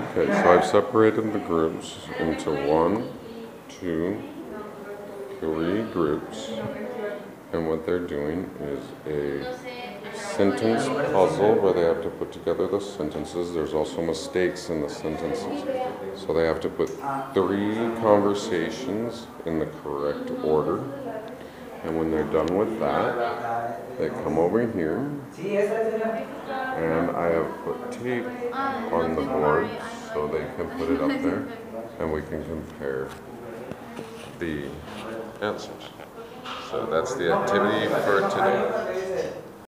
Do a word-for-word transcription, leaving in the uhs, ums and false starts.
Okay, so I've separated the groups into one, two, three groups, and what they're doing is a sentence puzzle where they have to put together the sentences. There's also mistakes in the sentences, so they have to put three conversations in the correct order, and when they're done with that, they come over here, and I have put tape on the board so they can put it up there, and we can compare the answers. So that's the activity for today.